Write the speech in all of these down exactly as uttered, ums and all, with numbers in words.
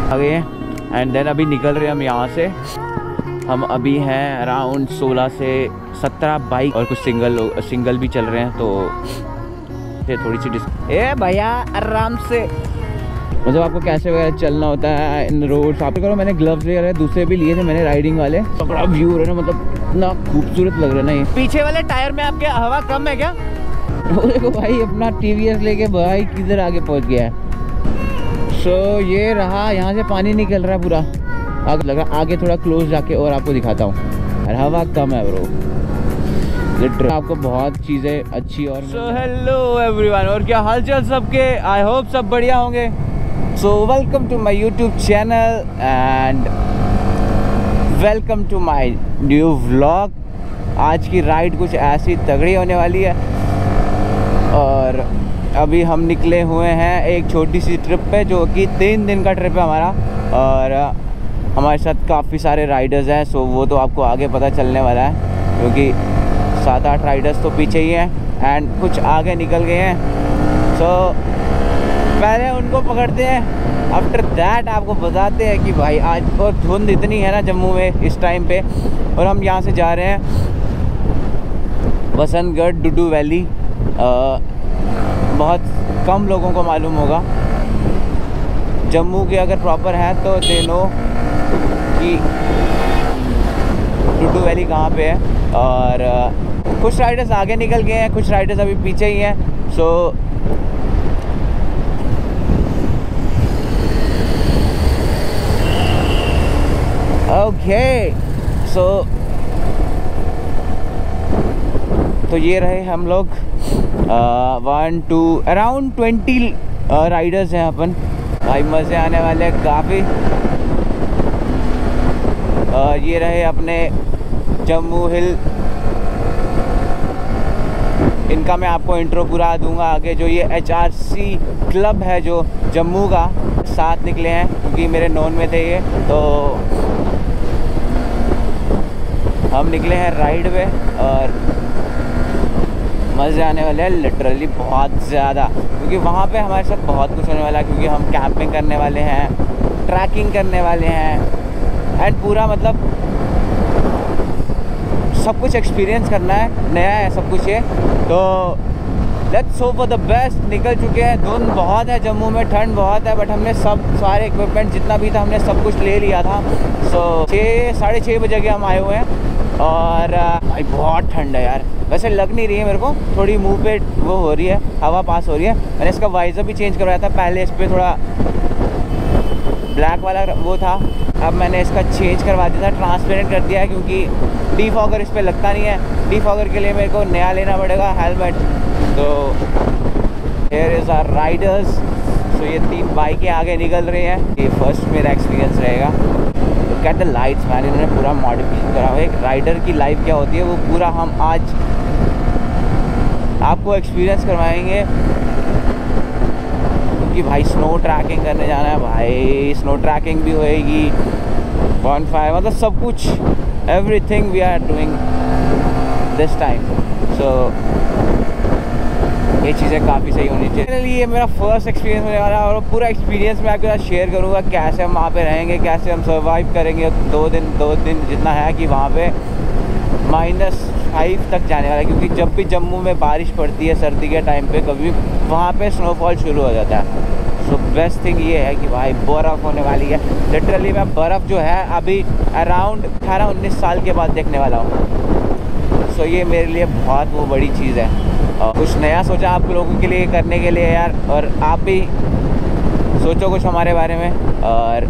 आ गए हैं and then अभी निकल रहे हैं हम यहाँ से। हम अभी हैं अराउंड सोलह से सत्रह बाइक और कुछ सिंगल सिंगल भी चल रहे हैं, तो थोड़ी सी डिस ए भैया आराम से, मतलब आपको कैसे वगैरह चलना होता है इन रोड्स। आप करो, मैंने ग्लव्स वगैरह दूसरे भी लिए थे मैंने राइडिंग वाले, तो बड़ा व्यू हो रहा है ना, मतलब इतना खूबसूरत लग रहा है ना। ये पीछे वाले टायर में आपके हवा कम है क्या? देखो भाई अपना टीवीएस लेके भाई किधर आगे पहुंच गया है। सो so, ये रहा, यहाँ से पानी निकल रहा है पूरा। आगे लग रहा, आगे थोड़ा क्लोज जाके और आपको दिखाता हूँ। और हवा कम है ब्रो, लिटरली आपको बहुत चीज़ें अच्छी। और सो हेलो एवरीवन, और क्या हाल चाल सबके? आई होप सब बढ़िया होंगे। So welcome to my YouTube channel and welcome to my new vlog. आज की राइड कुछ ऐसी तगड़ी होने वाली है और अभी हम निकले हुए हैं एक छोटी सी ट्रिप पे, जो कि तीन दिन का ट्रिप है हमारा। और हमारे साथ काफ़ी सारे राइडर्स हैं, सो वो तो आपको आगे पता चलने वाला है, क्योंकि सात आठ राइडर्स तो पीछे ही हैं एंड कुछ आगे निकल गए हैं। सो पहले उनको पकड़ते हैं, आफ्टर दैट आपको बताते हैं कि भाई आज और धुंध इतनी है ना जम्मू में इस टाइम पे। और हम यहाँ से जा रहे हैं बसंतगढ़ डुडू वैली। आ, बहुत कम लोगों को मालूम होगा, जम्मू के अगर प्रॉपर है तो दे नो कि डुडू वैली कहाँ पे है। और uh, कुछ राइडर्स आगे निकल गए हैं, कुछ राइडर्स अभी पीछे ही हैं। सो ओके सो तो ये रहे हम लोग, one two around twenty riders हैं अपन। भाई मज़े आने वाले हैं काफ़ी। uh, ये रहे अपने जम्मू हिल, इनका मैं आपको इंट्रो पूरा दूंगा आगे। जो ये एच आर सी क्लब है जो जम्मू का, साथ निकले हैं क्योंकि मेरे नॉन में थे ये, तो हम निकले हैं राइड पे और मज़े आने वाले हैं लिटरली बहुत ज़्यादा, क्योंकि वहाँ पे हमारे साथ बहुत कुछ होने वाला है। क्योंकि हम कैंपिंग करने वाले हैं, ट्रैकिंग करने वाले हैं एंड पूरा मतलब सब कुछ एक्सपीरियंस करना है, नया है सब कुछ ये। तो let's hope for the best. निकल चुके हैं, धुंध बहुत है जम्मू में, ठंड बहुत है, बट हमने सब सारे इक्विपमेंट जितना भी था हमने सब कुछ ले लिया था। सो छः साढ़े छः बजे के हम आए हुए हैं और भाई बहुत ठंड है यार। वैसे लग नहीं रही है मेरे को, थोड़ी मुंह पे वो हो रही है, हवा पास हो रही है। मैंने इसका वाइज़र भी चेंज करवाया था, पहले इस पर थोड़ा ब्लैक वाला वो था, अब मैंने इसका चेंज करवा दिया था, ट्रांसपेरेंट कर दिया है, क्योंकि डीफॉगर इस पर लगता नहीं है। डीफॉगर के लिए मेरे को नया लेना पड़ेगा हेलमेट। तो here is our riders. So ये तीन बाइकें आगे निकल रही हैं, ये फर्स्ट मेरा एक्सपीरियंस रहेगा। Look at the lights man, इन्होंने पूरा मॉडिफिकेशन करा हुआ है। एक राइडर की लाइफ क्या होती है वो पूरा हम आज आपको एक्सपीरियंस करवाएंगे, क्योंकि भाई स्नो ट्रैकिंग करने जाना है। भाई स्नो ट्रैकिंग भी होएगी, बॉनफायर, मतलब सब कुछ, everything we are doing this time. So ये चीज़ें काफ़ी सही होनी चाहिए। मेरे लिए मेरा फर्स्ट एक्सपीरियंस होने वाला है और पूरा एक्सपीरियंस मैं आपके साथ शेयर करूँगा, कैसे हम वहाँ पे रहेंगे, कैसे हम सर्वाइव करेंगे दो दिन दो दिन जितना है कि वहाँ पे माइनस फाइव तक जाने वाला है। क्योंकि जब भी जम्मू में बारिश पड़ती है सर्दी के टाइम पे, कभी वहाँ पे स्नोफॉल शुरू हो जाता है। सो बेस्ट थिंग ये है कि भाई बर्फ़ होने वाली है। लिटरली मैं बर्फ़ जो है अभी अराउंड अठारह उन्नीस साल के बाद देखने वाला हूँ। सो ये मेरे लिए बहुत वो बड़ी चीज़ है और कुछ नया सोचा आप लोगों के लिए करने के लिए यार। और आप भी सोचो कुछ हमारे बारे में और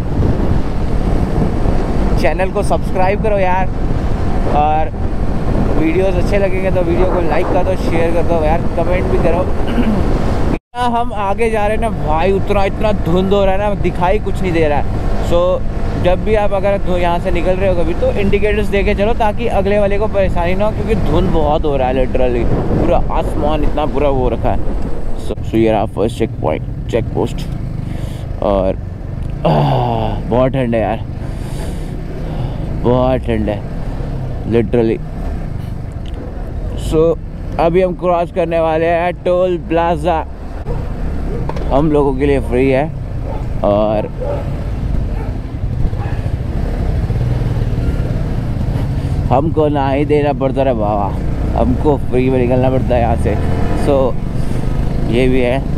चैनल को सब्सक्राइब करो यार। और वीडियोस अच्छे लगेंगे तो वीडियो को लाइक कर दो, शेयर कर दो यार, कमेंट भी करो। हम आगे जा रहे हैं ना भाई, उतना इतना धुंध हो रहा है ना, दिखाई कुछ नहीं दे रहा है। सो जब भी आप अगर यहाँ से निकल रहे हो कभी, तो इंडिकेटर्स देके चलो ताकि अगले वाले को परेशानी ना हो, क्योंकि धुंध बहुत हो रहा है लिटरली, पूरा आसमान इतना पूरा वो रखा है। सो ये रहा first check point, check post. और आह, बहुत ठंड है यार, बहुत ठंड है लिटरली। सो so, अभी हम क्रॉस करने वाले हैं टोल प्लाजा, हम लोगों के लिए फ्री है। और हमको ना ही देना पड़ता है बाबा, हमको फ्री में निकलना पड़ता है यहाँ से। सो so, ये भी है।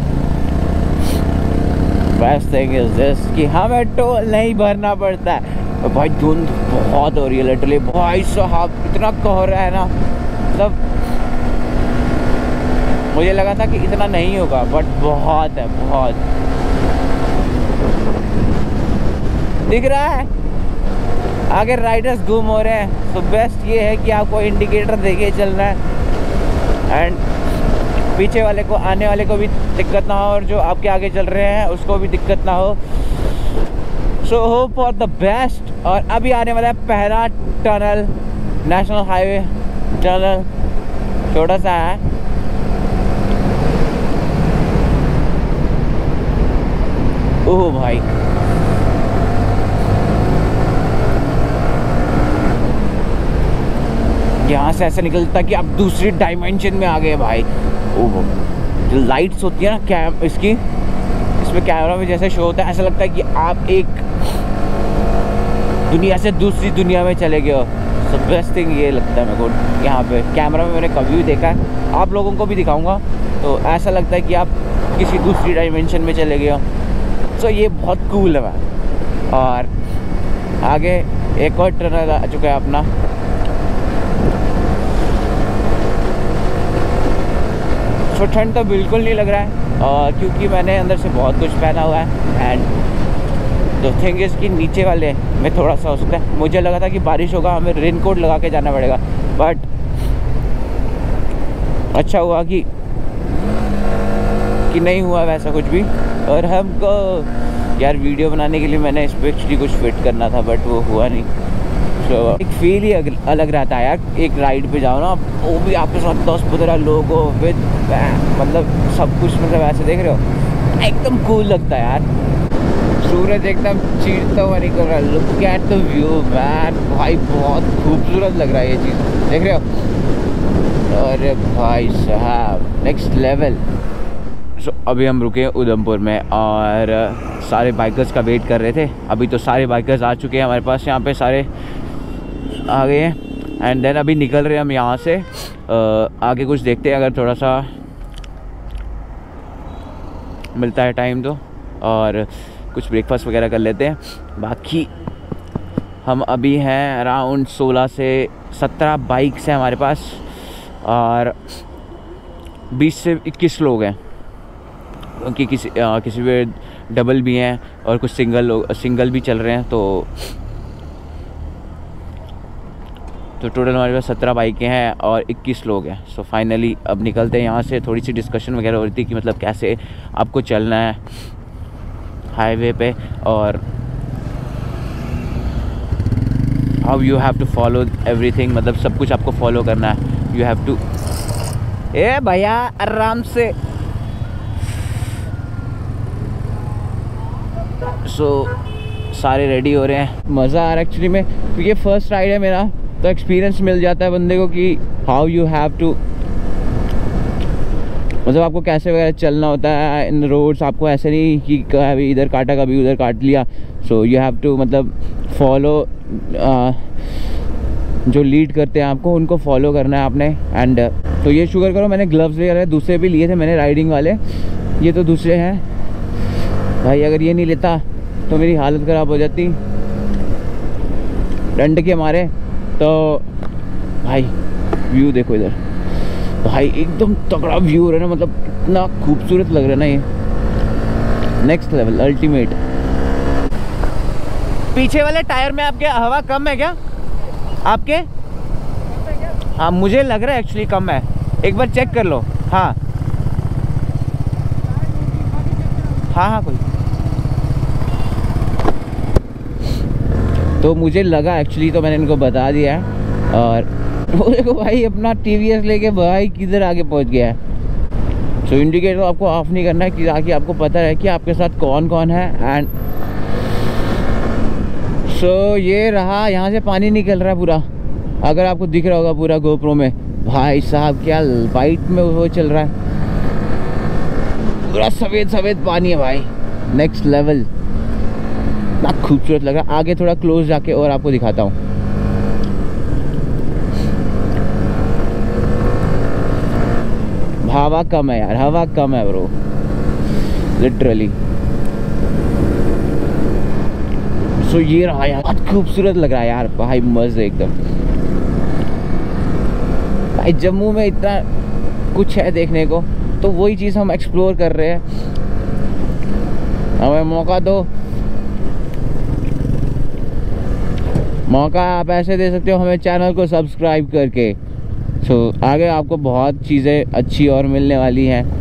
बेस्ट थिंग इज दिस कि हमें टोल नहीं भरना पड़ता है। भाई धुंध बहुत हो रही है लिटरली भाई साहब, इतना कोहरा है ना, मतलब मुझे लगा था कि इतना नहीं होगा बट बहुत है, बहुत दिख रहा है। आगे राइडर्स घूम हो रहे हैं, तो बेस्ट ये है कि आपको इंडिकेटर देके चलना है एंड पीछे वाले को, आने वाले को भी दिक्कत ना हो और जो आपके आगे चल रहे हैं उसको भी दिक्कत ना हो। So hope for the best. और अभी आने वाला है पहला टनल, नेशनल हाईवे टनल, छोटा सा है। ओह भाई यहाँ से ऐसा निकलता कि आप दूसरी डायमेंशन में आ गए भाई। ओह जो लाइट्स होती है ना कैम इसकी, इसमें कैमरा में जैसे शो होता है, ऐसा लगता है कि आप एक दुनिया से दूसरी दुनिया में चले गए हो। सो बेस्ट थिंग ये लगता है मेरे को यहाँ पे। कैमरा में मैंने कभी भी देखा है, आप लोगों को भी दिखाऊंगा, तो ऐसा लगता है कि आप किसी दूसरी डायमेंशन में चले गए हो। सो ये बहुत कूल है भाई। और आगे एक और टनल आ चुका है अपना। सो ठंड तो बिल्कुल नहीं लग रहा है और क्योंकि मैंने अंदर से बहुत कुछ पहना हुआ है एंड द थिंग इज़ कि नीचे वाले में थोड़ा सा हो सकता है, मुझे लगा था कि बारिश होगा, हमें रेन कोट लगा के जाना पड़ेगा, बट अच्छा हुआ कि कि नहीं हुआ वैसा कुछ भी। और हमको यार वीडियो बनाने के लिए मैंने इस पर एक्चुअली कुछ फिट करना था बट वो हुआ नहीं। तो एक फील ही अलग रहता है यार, एक राइड पे जाओ ना, वो भी आपके साथ दस पंद्रह लोग हो विद मतलब सब कुछ, मतलब ऐसे देख रहे हो, एकदम कूल लगता है यार। सूरज एकदम चीरता हुआ निकल रहा है, look at the view man भाई, बहुत खूबसूरत लग रहा है ये चीज़, देख रहे हो। अरे भाई साहब नेक्स्ट लेवल। सो अभी हम रुके उधमपुर में और सारे बाइकर्स का वेट कर रहे थे। अभी तो सारे बाइकर्स आ चुके हैं हमारे पास, यहाँ पे सारे आ गए हैं एंड देन अभी निकल रहे हैं हम यहाँ से। आ, आगे कुछ देखते हैं अगर थोड़ा सा मिलता है टाइम तो, और कुछ ब्रेकफास्ट वगैरह कर लेते हैं। बाकी हम अभी हैं अराउंड सोलह से सत्रह बाइक्स हैं हमारे पास और बीस से इक्कीस लोग हैं, क्योंकि किसी आ, किसी पे डबल भी हैं और कुछ सिंगल लोग सिंगल भी चल रहे हैं। तो तो टोटल हमारे पास सत्रह बाइकें हैं और इक्कीस लोग हैं। सो फाइनली अब निकलते हैं यहाँ से। थोड़ी सी डिस्कशन वगैरह हो रही थी कि मतलब कैसे आपको चलना है हाईवे पे और how you have to follow everything, मतलब सब कुछ आपको फॉलो करना है। यू हैव टू, ए भैया आराम से। सो so, सारे रेडी हो रहे हैं, मज़ा आ रहा है एक्चुअली में, क्योंकि फर्स्ट राइड है मेरा, तो एक्सपीरियंस मिल जाता है बंदे को कि हाउ यू हैव टू, मतलब आपको कैसे वगैरह चलना होता है इन रोड्स। आपको ऐसे नहीं कि कभी इधर काटा कभी उधर काट लिया। सो यू हैव टू मतलब फॉलो, जो लीड करते हैं आपको उनको फॉलो करना है आपने। एंड तो ये शुगर करो मैंने ग्लव्स वगैरह दूसरे भी लिए थे मैंने राइडिंग वाले, ये तो दूसरे हैं भाई। अगर ये नहीं लेता तो मेरी हालत ख़राब हो जाती ठंड के मारे। तो भाई व्यू देखो इधर भाई, एकदम तगड़ा व्यू हो रहा है ना, मतलब इतना खूबसूरत लग रहा है ना, ये नेक्स्ट लेवल अल्टीमेट। पीछे वाले टायर में आपके हवा कम है क्या आपके? हाँ मुझे लग रहा है एक्चुअली कम है, एक बार चेक कर लो। हाँ हाँ हाँ कोई, तो मुझे लगा एक्चुअली, तो मैंने इनको बता दिया है। और वो देखो भाई अपना टी वी एस लेके भाई किधर आगे पहुंच गया है। सो इंडिकेटर आपको ऑफ नहीं करना है कि ताकि आपको पता रहे कि आपके साथ कौन कौन है। एंड सो so, ये रहा, यहाँ से पानी निकल रहा है पूरा, अगर आपको दिख रहा होगा पूरा गोप्रो में। भाई साहब क्या वाइट में वो चल रहा है, पूरा सफ़ेद सफ़ेद पानी है भाई, नेक्स्ट लेवल, इतना खूबसूरत लग रहा है। आगे थोड़ा क्लोज जाके और आपको दिखाता हूँ। हवा कम है यार, हवा कम है ब्रो, लिटरली। सो ये रहा यार, बहुत खूबसूरत लग रहा है यार भाई, मजे एकदम। भाई जम्मू में इतना कुछ है देखने को, तो वही चीज़ हम एक्सप्लोर कर रहे हैं। हमें मौका दो, मौका आप ऐसे दे सकते हो हमें चैनल को सब्सक्राइब करके। सो so, आगे आपको बहुत चीज़ें अच्छी और मिलने वाली हैं।